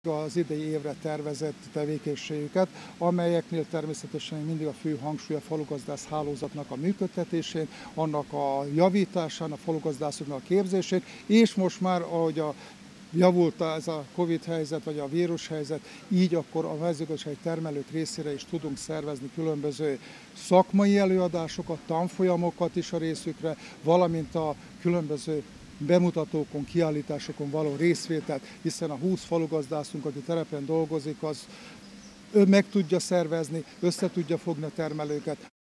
az idei évre tervezett tevékenységüket, amelyeknél természetesen mindig a fő hangsúly a falugazdász hálózatnak a működtetésén, annak a javításán, a falugazdászoknak a képzésén, és most már, ahogy javult ez a Covid helyzet, vagy a vírushelyzet, így akkor a mezőgazdasági termelők részére is tudunk szervezni különböző szakmai előadásokat, tanfolyamokat is a részükre, valamint a különböző bemutatókon, kiállításokon való részvételt, hiszen a 20 falugazdászunk, aki terepen dolgozik, az ő meg tudja szervezni, össze tudja fogni a termelőket.